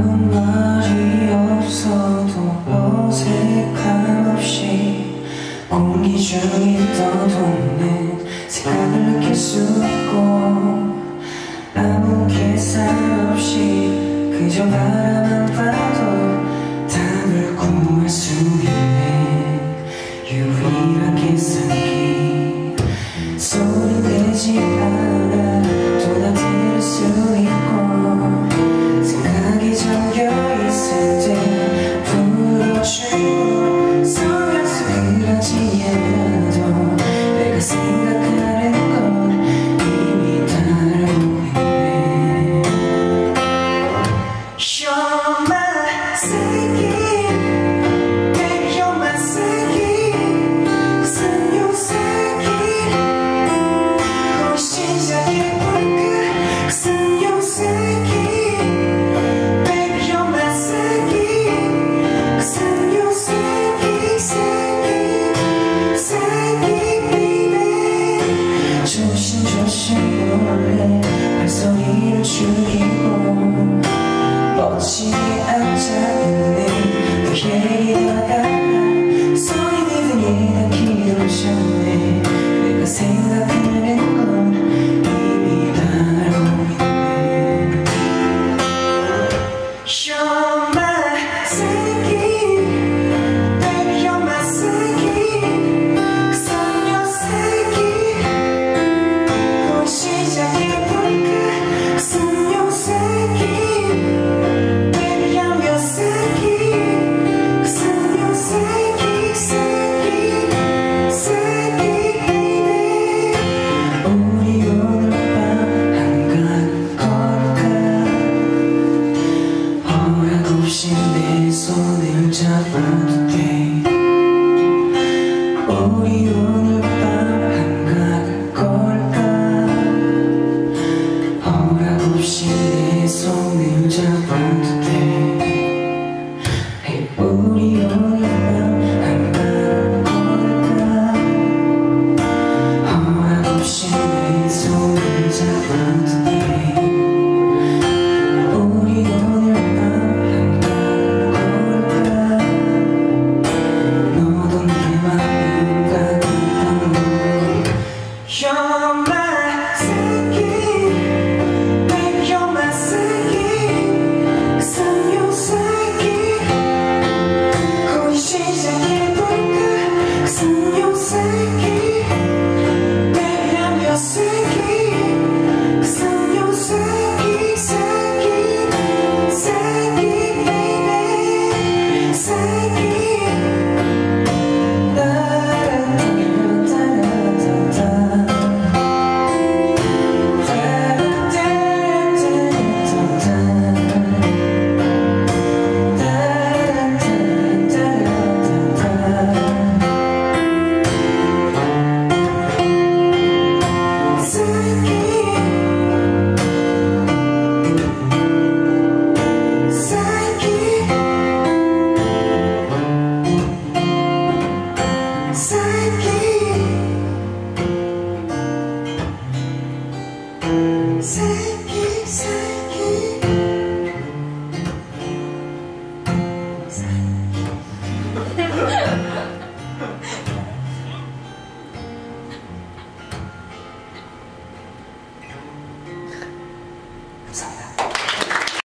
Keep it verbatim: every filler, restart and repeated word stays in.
아무 말이 없어도 어색함 없이 공기 중에 떠도는 생각을 느낄 수 있고 아무 계산 없이 그저 바라만 봐도 답을 구할 수 있는 유일한 계산기 소리 내지 않아 또 다 들을 수 있고 생각이 잠겨있을 때 불러주고 속에서 그러지 않아도 내가 생각하는 건 이미 다 알고 있네. You're my secret, baby you're my secret, cause you're secret. 곧 시작해볼까, cause you're secret, baby you're my secret, cause you're secret, secret, secret baby. 조심조심 몰래 발소리를 줄이고 멋지게 앉아있는 그에다가 손이 니들이 닿기도 전에 내가 생각하는 건 이미 다 알고 있네. You're my secret, baby you're my secret, cause I'm your secret. 곧 시작해볼까, cause I'm your secret. 내 손을 잡아도 돼. 우리 오늘 밤 한가할 걸까? 허락 없이 내 손을 잡아도 돼. Hey, 우리 오늘 밤 한가할 걸까? 허락 없이 내 손을 잡아도 돼. 우리 오늘 밤 You're my secret, baby you're my secret, cause I'm your secret. 곧 시작해볼까, cause I'm your secret, baby I'm your secret, cause I'm your secret, secret, secret baby, secret. 감사합니다.